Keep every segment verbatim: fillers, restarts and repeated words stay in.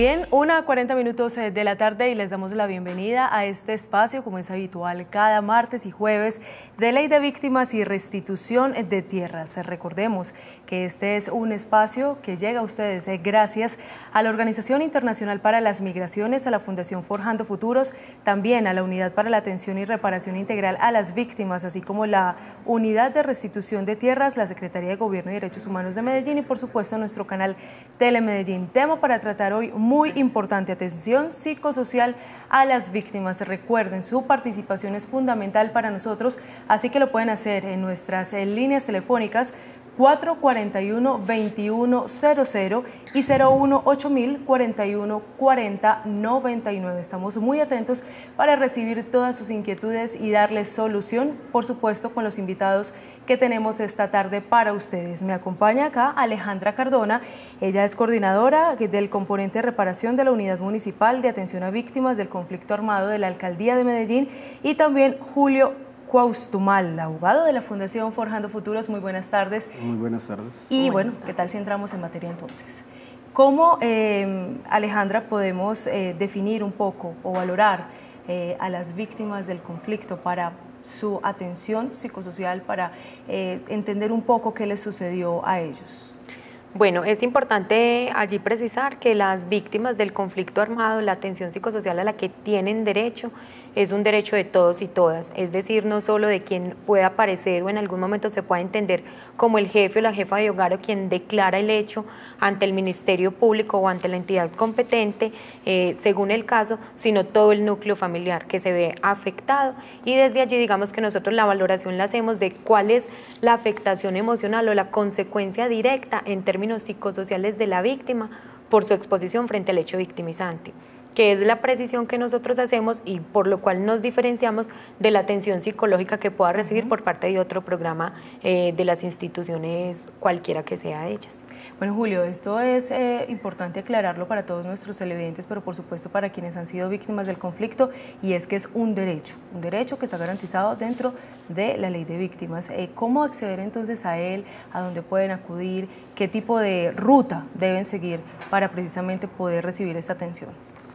Bien, una a cuarenta minutos de la tarde y les damos la bienvenida a este espacio, como es habitual, cada martes y jueves de Ley de Víctimas y Restitución de Tierras. Recordemos que este es un espacio que llega a ustedes gracias a la Organización Internacional para las Migraciones, a la Fundación Forjando Futuros, también a la Unidad para la Atención y Reparación Integral a las Víctimas, así como la Unidad de Restitución de Tierras, la Secretaría de Gobierno y Derechos Humanos de Medellín y por supuesto nuestro canal Telemedellín. Tema para tratar hoy muy importante: atención psicosocial a las víctimas. Recuerden, su participación es fundamental para nosotros, así que lo pueden hacer en nuestras eh, líneas telefónicas cuatro cuatro uno, veintiuno cero cero y cero uno ocho mil cuarenta y uno cuarenta noventa y nueve. Estamos muy atentos para recibir todas sus inquietudes y darles solución, por supuesto, con los invitados que tenemos esta tarde para ustedes. Me acompaña acá Alejandra Cardona, ella es coordinadora del componente de reparación de la Unidad Municipal de Atención a Víctimas del Conflicto Armado de la Alcaldía de Medellín, y también Julio Cuaustumal, abogado de la Fundación Forjando Futuros. Muy buenas tardes. Muy buenas tardes. Y bueno, ¿qué tal si entramos en materia entonces? ¿Cómo, eh, Alejandra, podemos eh, definir un poco o valorar eh, a las víctimas del conflicto para su atención psicosocial, para eh, entender un poco qué les sucedió a ellos? Bueno, es importante allí precisar que las víctimas del conflicto armado, la atención psicosocial a la que tienen derecho, es un derecho de todos y todas, es decir, no solo de quien pueda aparecer o en algún momento se pueda entender como el jefe o la jefa de hogar o quien declara el hecho ante el Ministerio Público o ante la entidad competente, eh, según el caso, sino todo el núcleo familiar que se ve afectado, y desde allí digamos que nosotros la valoración la hacemos de cuál es la afectación emocional o la consecuencia directa en términos psicosociales de la víctima por su exposición frente al hecho victimizante, que es la precisión que nosotros hacemos y por lo cual nos diferenciamos de la atención psicológica que pueda recibir por parte de otro programa eh, de las instituciones, cualquiera que sea de ellas. Bueno, Julio, esto es eh, importante aclararlo para todos nuestros televidentes, pero por supuesto para quienes han sido víctimas del conflicto, y es que es un derecho, un derecho que está garantizado dentro de la Ley de Víctimas. Eh, ¿Cómo acceder entonces a él? ¿A dónde pueden acudir? ¿Qué tipo de ruta deben seguir para precisamente poder recibir esta atención?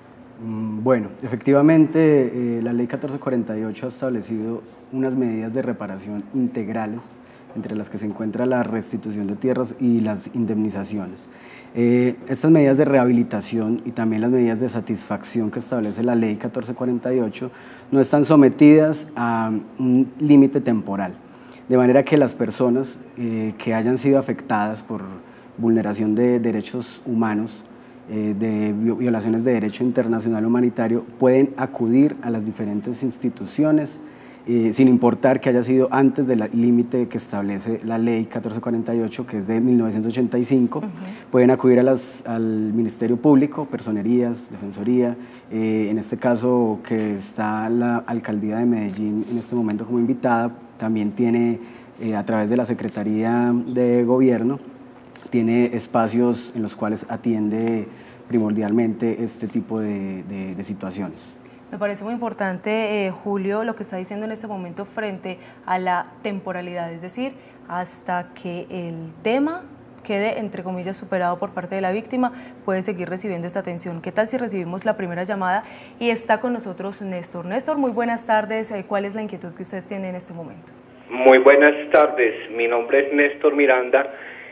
Bueno, efectivamente eh, la Ley catorce cuarenta y ocho ha establecido unas medidas de reparación integrales, entre las que se encuentra la restitución de tierras y las indemnizaciones. Eh, estas medidas de rehabilitación y también las medidas de satisfacción que establece la Ley catorce cuarenta y ocho no están sometidas a un límite temporal, de manera que las personas eh, que hayan sido afectadas por vulneración de derechos humanos, Eh, de violaciones de derecho internacional humanitario, pueden acudir a las diferentes instituciones eh, sin importar que haya sido antes del límite que establece la Ley catorce cuarenta y ocho, que es de mil novecientos ochenta y cinco. Uh-huh. Pueden acudir a las, al Ministerio Público, Personerías, Defensoría, eh, en este caso que está la Alcaldía de Medellín en este momento como invitada, también tiene eh, a través de la Secretaría de Gobierno, tiene espacios en los cuales atiende primordialmente este tipo de, de, de situaciones. Me parece muy importante, eh, Julio, lo que está diciendo en este momento frente a la temporalidad, es decir, hasta que el tema quede, entre comillas, superado por parte de la víctima, puede seguir recibiendo esta atención. ¿Qué tal si recibimos la primera llamada? Y está con nosotros Néstor. Néstor, muy buenas tardes. ¿Cuál es la inquietud que usted tiene en este momento? Muy buenas tardes. Mi nombre es Néstor Miranda.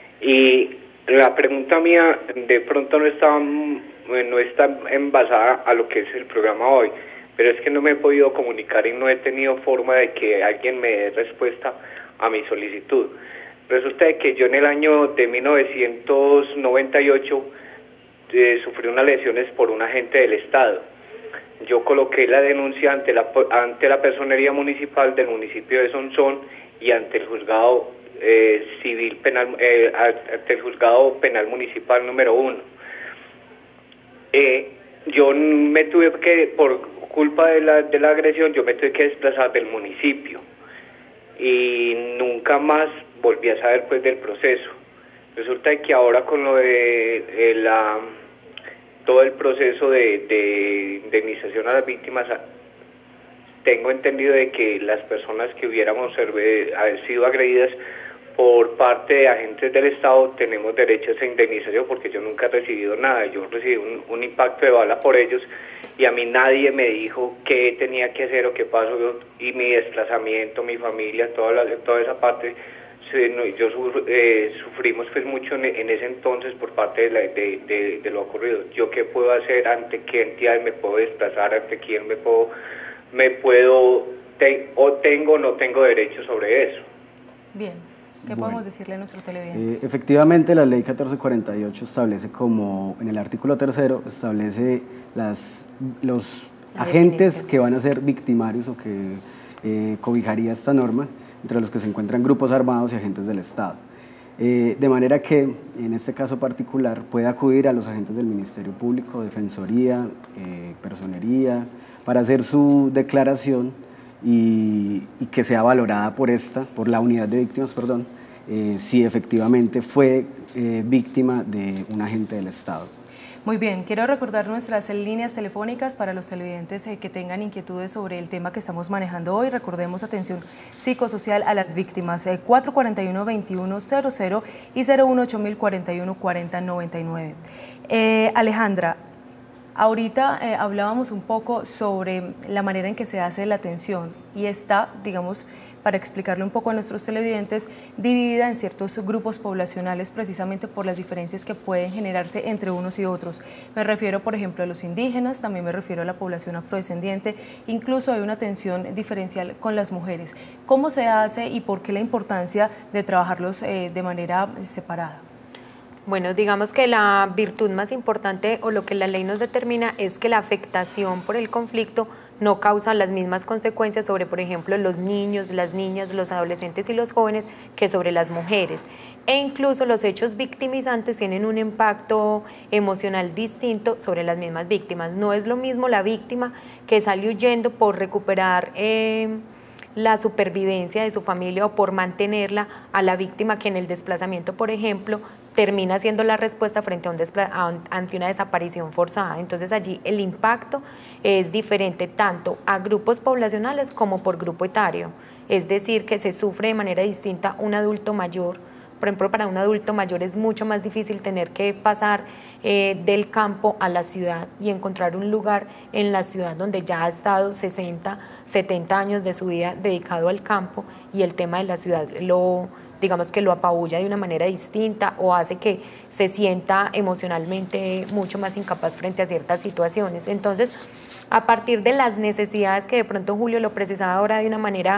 Y la pregunta mía de pronto no está, no está envasada a lo que es el programa hoy, pero es que no me he podido comunicar y no he tenido forma de que alguien me dé respuesta a mi solicitud. Resulta de que yo en el año de mil novecientos noventa y ocho eh, sufrí unas lesiones por un agente del Estado. Yo coloqué la denuncia ante la, ante la Personería Municipal del municipio de Sonsón y ante el juzgado Eh, civil penal, eh, ante el juzgado penal municipal número uno. Eh, yo me tuve que, por culpa de la, de la agresión, yo me tuve que desplazar del municipio y nunca más volví a saber pues del proceso. Resulta que ahora con lo de eh, la, todo el proceso de, de indemnización a las víctimas, tengo entendido de que las personas que hubiéramos haber sido agredidas por parte de agentes del Estado tenemos derecho a esa indemnización, porque yo nunca he recibido nada. Yo recibí un, un impacto de bala por ellos y a mí nadie me dijo qué tenía que hacer o qué pasó, y mi desplazamiento, mi familia, toda, la, toda esa parte, yo eh, sufrimos pues mucho en, en ese entonces por parte de, la, de, de, de lo ocurrido. ¿Yo qué puedo hacer? ¿Ante qué entidad me puedo desplazar? ¿Ante quién me puedo, me puedo te, o tengo o no tengo derecho sobre eso? Bien. ¿Qué Bueno, podemos decirle a nuestro televidente? Eh, efectivamente, la ley catorce cuarenta y ocho establece como, en el artículo tercero, establece las, los la agentes definición. que van a ser victimarios o que eh, cobijaría esta norma, entre los que se encuentran grupos armados y agentes del Estado. Eh, de manera que, en este caso particular, puede acudir a los agentes del Ministerio Público, Defensoría, eh, Personería, para hacer su declaración y, y que sea valorada por esta, por la unidad de víctimas, perdón, eh, si efectivamente fue eh, víctima de un agente del Estado. Muy bien, quiero recordar nuestras líneas telefónicas para los televidentes eh, que tengan inquietudes sobre el tema que estamos manejando hoy. Recordemos atención psicosocial a las víctimas, eh, cuatro cuatro uno, veintiuno cero cero y cero uno ocho mil cuarenta y uno cuarenta noventa y nueve. Eh, Alejandra, ahorita eh, hablábamos un poco sobre la manera en que se hace la atención y está, digamos, para explicarle un poco a nuestros televidentes, dividida en ciertos grupos poblacionales precisamente por las diferencias que pueden generarse entre unos y otros. Me refiero, por ejemplo, a los indígenas, también me refiero a la población afrodescendiente, incluso hay una atención diferencial con las mujeres. ¿Cómo se hace y por qué la importancia de trabajarlos eh, de manera separada? Bueno, digamos que la virtud más importante o lo que la ley nos determina es que la afectación por el conflicto no causa las mismas consecuencias sobre, por ejemplo, los niños, las niñas, los adolescentes y los jóvenes que sobre las mujeres. E incluso los hechos victimizantes tienen un impacto emocional distinto sobre las mismas víctimas. No es lo mismo la víctima que sale huyendo por recuperar eh, la supervivencia de su familia o por mantenerla, a la víctima que en el desplazamiento, por ejemplo, termina siendo la respuesta frente a un a un, ante una desaparición forzada. Entonces allí el impacto es diferente tanto a grupos poblacionales como por grupo etario, es decir, que se sufre de manera distinta un adulto mayor. Por ejemplo, para un adulto mayor es mucho más difícil tener que pasar eh, del campo a la ciudad y encontrar un lugar en la ciudad donde ya ha estado sesenta, setenta años de su vida dedicado al campo, y el tema de la ciudad lo digamos que lo apabulla de una manera distinta o hace que se sienta emocionalmente mucho más incapaz frente a ciertas situaciones. Entonces, a partir de las necesidades que de pronto Julio lo precisaba ahora de una manera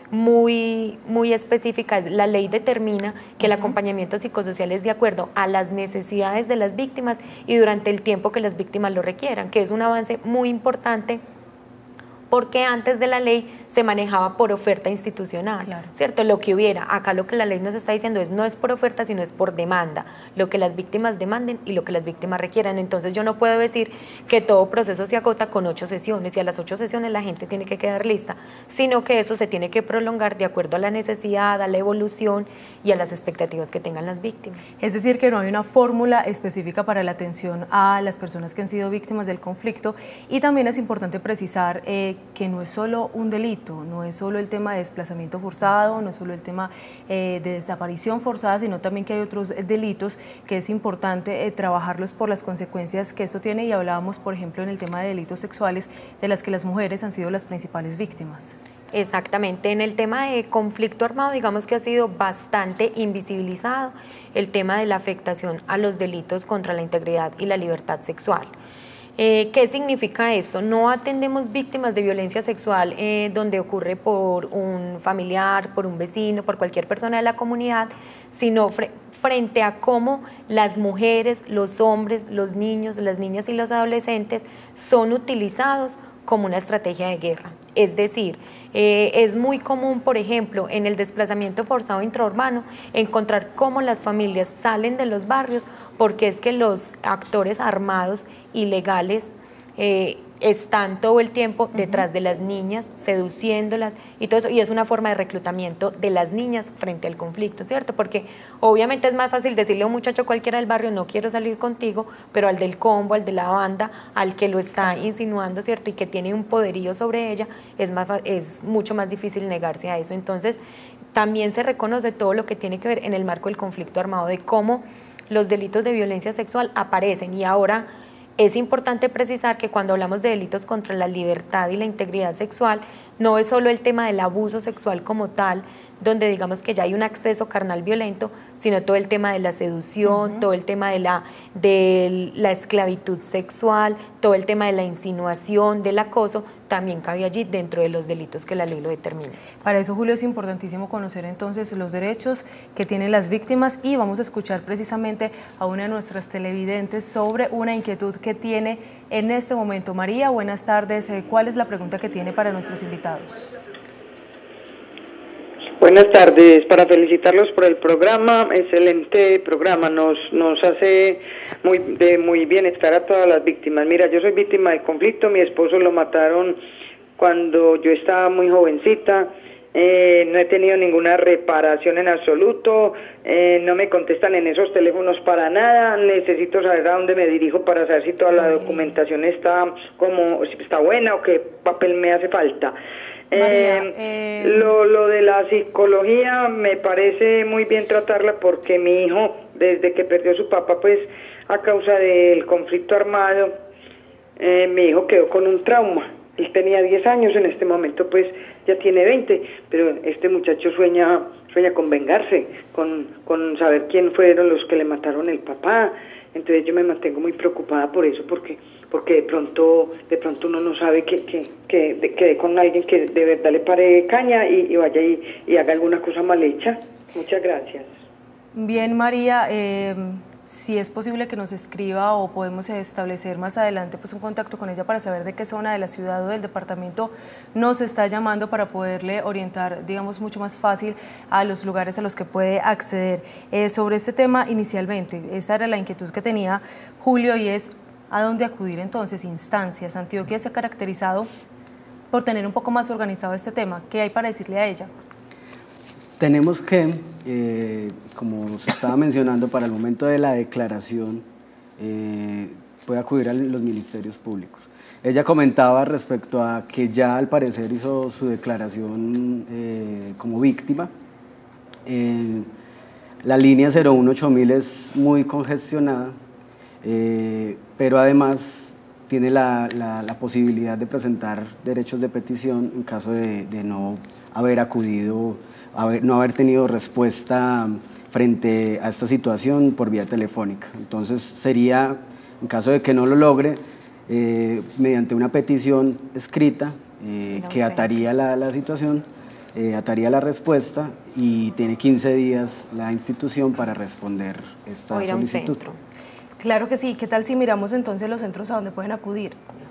muy, muy específica, la ley determina que el acompañamiento psicosocial es de acuerdo a las necesidades de las víctimas y durante el tiempo que las víctimas lo requieran, que es un avance muy importante porque antes de la ley se manejaba por oferta institucional, claro, ¿cierto? Lo que hubiera, acá lo que la ley nos está diciendo es no es por oferta, sino es por demanda, lo que las víctimas demanden y lo que las víctimas requieran. Entonces yo no puedo decir que todo proceso se agota con ocho sesiones y a las ocho sesiones la gente tiene que quedar lista, sino que eso se tiene que prolongar de acuerdo a la necesidad, a la evolución y a las expectativas que tengan las víctimas. Es decir, que no hay una fórmula específica para la atención a las personas que han sido víctimas del conflicto, y también es importante precisar eh, que no es solo un delito, no es solo el tema de desplazamiento forzado, no es solo el tema eh, de desaparición forzada, sino también que hay otros delitos que es importante eh, trabajarlos por las consecuencias que esto tiene, y hablábamos, por ejemplo, en el tema de delitos sexuales, de las que las mujeres han sido las principales víctimas. Exactamente, en el tema de conflicto armado, digamos que ha sido bastante invisibilizado el tema de la afectación a los delitos contra la integridad y la libertad sexual. Eh, ¿Qué significa esto? No atendemos víctimas de violencia sexual eh, donde ocurre por un familiar, por un vecino, por cualquier persona de la comunidad, sino fre frente a cómo las mujeres, los hombres, los niños, las niñas y los adolescentes son utilizados como una estrategia de guerra. Es decir, eh, es muy común, por ejemplo, en el desplazamiento forzado intraurbano, encontrar cómo las familias salen de los barrios porque es que los actores armados ilegales eh, están todo el tiempo detrás de las niñas, seduciéndolas y todo eso, y es una forma de reclutamiento de las niñas frente al conflicto, ¿cierto? Porque obviamente es más fácil decirle a un muchacho cualquiera del barrio, no quiero salir contigo, pero al del combo, al de la banda, al que lo está insinuando, ¿cierto? Y que tiene un poderío sobre ella, es, más, es mucho más difícil negarse a eso. Entonces, también se reconoce todo lo que tiene que ver en el marco del conflicto armado, de cómo los delitos de violencia sexual aparecen. Y ahora es importante precisar que cuando hablamos de delitos contra la libertad y la integridad sexual, no es solo el tema del abuso sexual como tal, donde digamos que ya hay un acceso carnal violento, sino todo el tema de la seducción, uh-huh. todo el tema de la, de la esclavitud sexual, todo el tema de la insinuación, del acoso, también cabe allí dentro de los delitos que la ley lo determina. Para eso, Julio, es importantísimo conocer entonces los derechos que tienen las víctimas, y vamos a escuchar precisamente a una de nuestras televidentes sobre una inquietud que tiene en este momento. María, buenas tardes. ¿Cuál es la pregunta que tiene para nuestros invitados? Buenas tardes, para felicitarlos por el programa, excelente programa, nos nos hace muy de muy bienestar a todas las víctimas. Mira, yo soy víctima de conflicto, mi esposo lo mataron cuando yo estaba muy jovencita, eh, no he tenido ninguna reparación en absoluto, eh, no me contestan en esos teléfonos para nada, necesito saber a dónde me dirijo para saber si toda la documentación está como si está buena o qué papel me hace falta. María, eh, eh... lo, lo de la psicología me parece muy bien tratarla, porque mi hijo, desde que perdió a su papá, pues a causa del conflicto armado, eh, mi hijo quedó con un trauma. Él tenía diez años, en este momento pues ya tiene veinte, pero este muchacho sueña sueña con vengarse, con, con saber quién fueron los que le mataron el papá. Entonces yo me mantengo muy preocupada por eso, porque porque de pronto de pronto uno no sabe que que que de, quede con alguien que de verdad le pare caña y, y vaya y, y haga alguna cosa mal hecha. Muchas gracias. Bien, María, eh, si es posible que nos escriba o podemos establecer más adelante pues un contacto con ella para saber de qué zona de la ciudad o del departamento nos está llamando, para poderle orientar, digamos, mucho más fácil a los lugares a los que puede acceder. Eh, sobre este tema, inicialmente, esa era la inquietud que tenía Julio, y es ¿a dónde acudir entonces? Instancias. Antioquia se ha caracterizado por tener un poco más organizado este tema. ¿Qué hay para decirle a ella? Tenemos que, eh, como se estaba mencionando, para el momento de la declaración, eh, puede acudir a los ministerios públicos. Ella comentaba respecto a que ya al parecer hizo su declaración eh, como víctima. Eh, la línea cero uno ocho mil es muy congestionada, eh, pero además tiene la, la, la posibilidad de presentar derechos de petición en caso de, de no haber acudido, haber, no haber tenido respuesta frente a esta situación por vía telefónica. Entonces sería, en caso de que no lo logre, eh, mediante una petición escrita eh, no que ataría la, la situación, eh, ataría la respuesta, y tiene quince días la institución para responder esta solicitud. Claro que sí. ¿Qué tal si miramos entonces los centros a donde pueden acudir?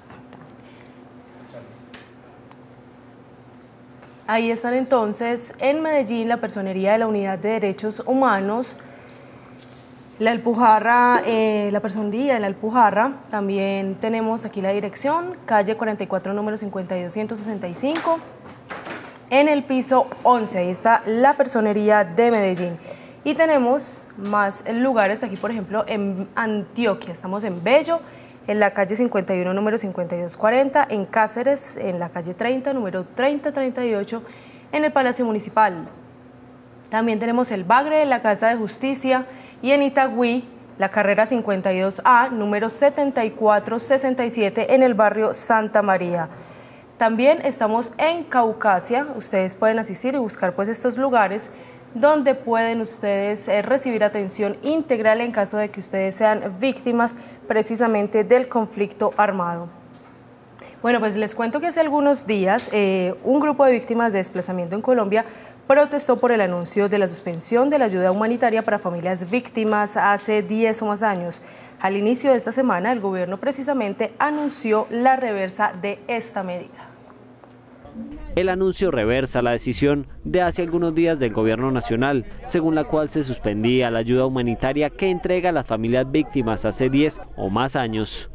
Ahí están entonces en Medellín la Personería de la Unidad de Derechos Humanos, la Alpujarra, eh, la Personería de la Alpujarra. También tenemos aquí la dirección, calle cuarenta y cuatro, número cincuenta y dos ciento sesenta y cinco, en el piso once. Ahí está la Personería de Medellín. Y tenemos más lugares aquí, por ejemplo, en Antioquia. Estamos en Bello, en la calle cincuenta y uno, número cincuenta y dos cuarenta, en Cáceres, en la calle treinta, número treinta treinta y ocho, en el Palacio Municipal. También tenemos el Bagre, en la Casa de Justicia, y en Itagüí, la carrera cincuenta y dos A, número setenta y cuatro sesenta y siete, en el barrio Santa María. También estamos en Caucasia. Ustedes pueden asistir y buscar pues estos lugares donde pueden ustedes eh, recibir atención integral en caso de que ustedes sean víctimas precisamente del conflicto armado. Bueno, pues les cuento que hace algunos días eh, un grupo de víctimas de desplazamiento en Colombia protestó por el anuncio de la suspensión de la ayuda humanitaria para familias víctimas hace diez o más años. Al inicio de esta semana, el gobierno precisamente anunció la reversa de esta medida. El anuncio reversa la decisión de hace algunos días del gobierno nacional, según la cual se suspendía la ayuda humanitaria que entrega a las familias víctimas hace diez o más años.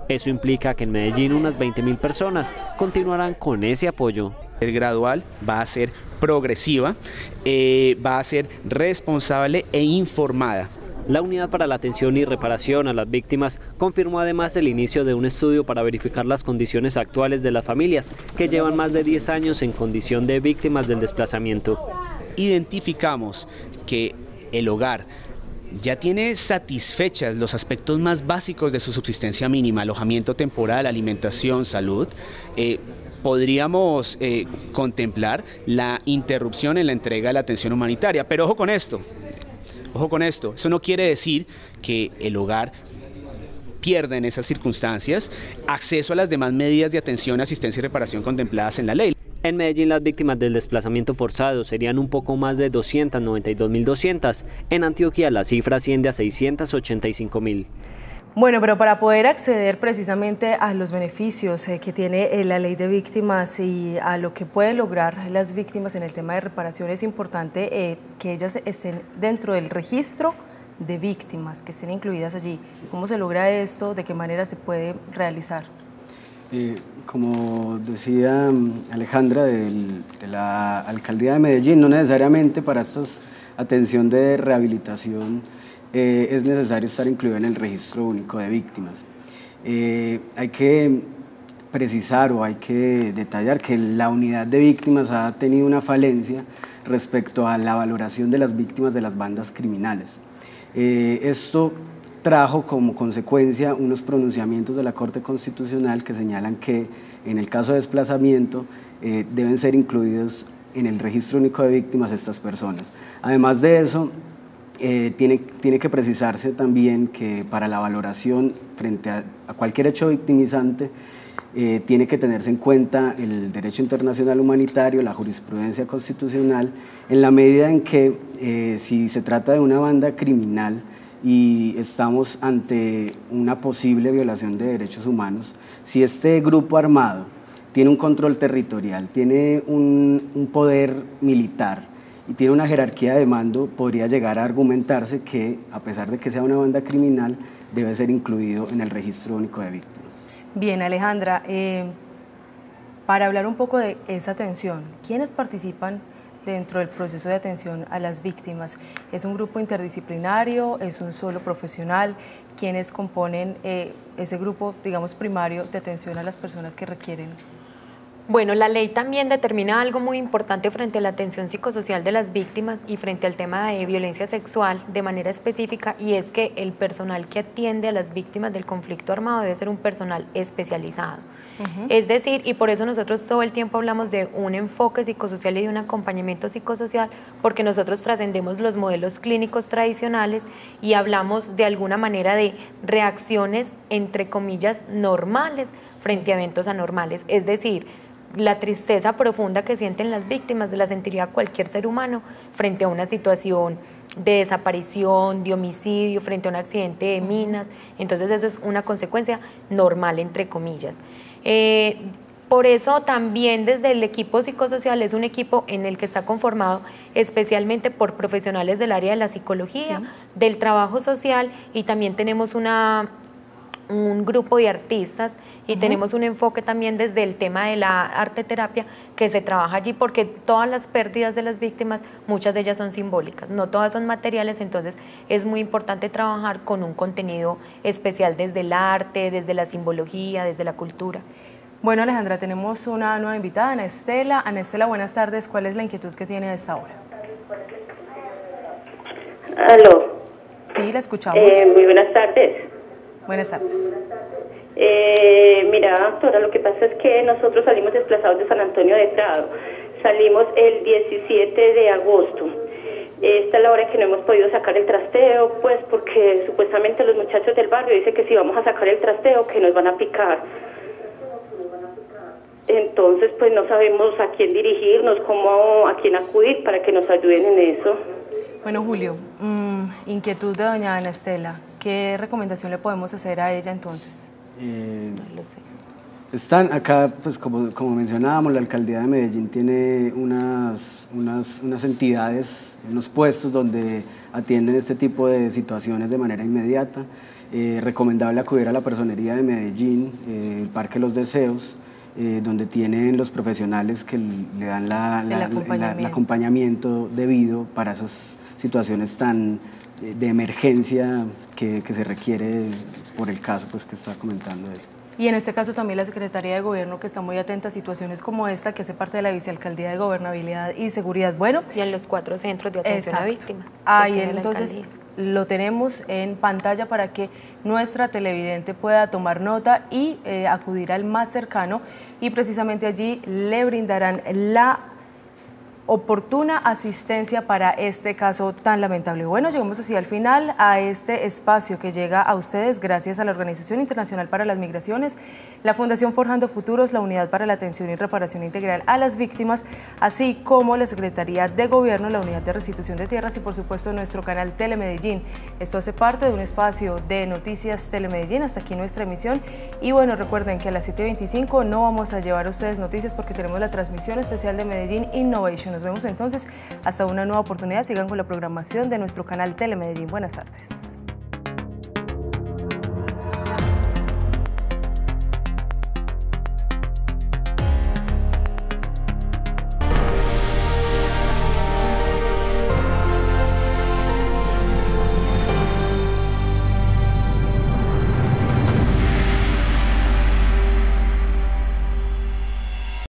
Eso implica que en Medellín unas veinte mil personas continuarán con ese apoyo. Es gradual, va a ser progresiva, eh, va a ser responsable e informada. La Unidad para la Atención y Reparación a las Víctimas confirmó además el inicio de un estudio para verificar las condiciones actuales de las familias que llevan más de diez años en condición de víctimas del desplazamiento. Identificamos que el hogar ya tiene satisfechas los aspectos más básicos de su subsistencia mínima, alojamiento temporal, alimentación, salud. Eh, podríamos eh, contemplar la interrupción en la entrega de la atención humanitaria, pero ojo con esto. Ojo con esto, eso no quiere decir que el hogar pierda en esas circunstancias acceso a las demás medidas de atención, asistencia y reparación contempladas en la ley. En Medellín las víctimas del desplazamiento forzado serían un poco más de doscientas noventa y dos mil doscientas. En Antioquia la cifra asciende a seiscientas ochenta y cinco mil. Bueno, pero para poder acceder precisamente a los beneficios eh, que tiene eh, la ley de víctimas y a lo que pueden lograr las víctimas en el tema de reparación, es importante eh, que ellas estén dentro del registro de víctimas, que estén incluidas allí. ¿Cómo se logra esto? ¿De qué manera se puede realizar? Eh, como decía Alejandra del, de la Alcaldía de Medellín, no necesariamente para esta atención de rehabilitación Eh, es necesario estar incluido en el registro único de víctimas. Eh, hay que precisar o hay que detallar que la unidad de víctimas ha tenido una falencia respecto a la valoración de las víctimas de las bandas criminales. Eh, esto trajo como consecuencia unos pronunciamientos de la Corte Constitucional que señalan que en el caso de desplazamiento eh, deben ser incluidos en el registro único de víctimas estas personas. Además de eso, Eh, tiene, tiene que precisarse también que para la valoración frente a, a cualquier hecho victimizante eh, tiene que tenerse en cuenta el derecho internacional humanitario, la jurisprudencia constitucional, en la medida en que eh, si se trata de una banda criminal y estamos ante una posible violación de derechos humanos, si este grupo armado tiene un control territorial, tiene un, un poder militar, y tiene una jerarquía de mando, podría llegar a argumentarse que, a pesar de que sea una banda criminal, debe ser incluido en el registro único de víctimas. Bien, Alejandra, eh, para hablar un poco de esa atención, ¿quiénes participan dentro del proceso de atención a las víctimas? ¿Es un grupo interdisciplinario? ¿Es un solo profesional? ¿Quiénes componen eh, ese grupo, digamos, primario de atención a las personas que requieren? Bueno, la ley también determina algo muy importante frente a la atención psicosocial de las víctimas y frente al tema de violencia sexual de manera específica, y es que el personal que atiende a las víctimas del conflicto armado debe ser un personal especializado. Uh-huh. Es decir, y por eso nosotros todo el tiempo hablamos de un enfoque psicosocial y de un acompañamiento psicosocial, porque nosotros trascendemos los modelos clínicos tradicionales y hablamos de alguna manera de reacciones, entre comillas, normales frente a eventos anormales. Es decir, la tristeza profunda que sienten las víctimas la sentiría cualquier ser humano frente a una situación de desaparición, de homicidio, frente a un accidente de minas. Entonces eso es una consecuencia normal, entre comillas. Eh, por eso también desde el equipo psicosocial es un equipo en el que está conformado especialmente por profesionales del área de la psicología, sí, del trabajo social, y también tenemos una... un grupo de artistas y uh-huh. tenemos un enfoque también desde el tema de la arte terapia que se trabaja allí, porque todas las pérdidas de las víctimas, muchas de ellas son simbólicas, no todas son materiales, entonces es muy importante trabajar con un contenido especial desde el arte, desde la simbología, desde la cultura. Bueno, Alejandra, tenemos una nueva invitada, Ana Estela. Ana Estela, buenas tardes. ¿Cuál es la inquietud que tiene a esta hora? Aló. Sí, la escuchamos. Eh, muy buenas tardes. Buenas tardes. Eh, mira, doctora, lo que pasa es que nosotros salimos desplazados de San Antonio de Prado. Salimos el diecisiete de agosto. Esta es la hora en que no hemos podido sacar el trasteo, pues porque supuestamente los muchachos del barrio dicen que si vamos a sacar el trasteo, que nos van a picar. Entonces, pues no sabemos a quién dirigirnos, cómo, a quién acudir para que nos ayuden en eso. Bueno, Julio, mmm, inquietud de doña Ana Estela. ¿Qué recomendación le podemos hacer a ella entonces? Eh, no lo sé. Están acá, pues como, como mencionábamos, la Alcaldía de Medellín tiene unas, unas, unas entidades, unos puestos donde atienden este tipo de situaciones de manera inmediata. Eh, recomendable acudir a la Personería de Medellín, eh, el Parque Los Deseos, eh, donde tienen los profesionales que le dan la, la, el, acompañamiento. la, el acompañamiento debido para esas situaciones tan de, de emergencia que, que se requiere por el caso pues, que está comentando él. Y en este caso también la Secretaría de Gobierno, que está muy atenta a situaciones como esta, que hace parte de la Vicealcaldía de Gobernabilidad y Seguridad. Bueno, y en los cuatro centros de atención exacto. a víctimas. Ahí entonces lo tenemos en pantalla para que nuestra televidente pueda tomar nota y eh, acudir al más cercano, y precisamente allí le brindarán la oportuna asistencia para este caso tan lamentable. Bueno, llegamos así al final a este espacio que llega a ustedes gracias a la Organización Internacional para las Migraciones, la Fundación Forjando Futuros, la Unidad para la Atención y Reparación Integral a las Víctimas, así como la Secretaría de Gobierno, la Unidad de Restitución de Tierras y por supuesto nuestro canal Telemedellín. Esto hace parte de un espacio de Noticias Telemedellín. Hasta aquí nuestra emisión, y bueno, recuerden que a las siete y veinticinco no vamos a llevar a ustedes noticias porque tenemos la transmisión especial de Medellín Innovation. Nos vemos entonces hasta una nueva oportunidad. Sigan con la programación de nuestro canal Telemedellín. Buenas tardes.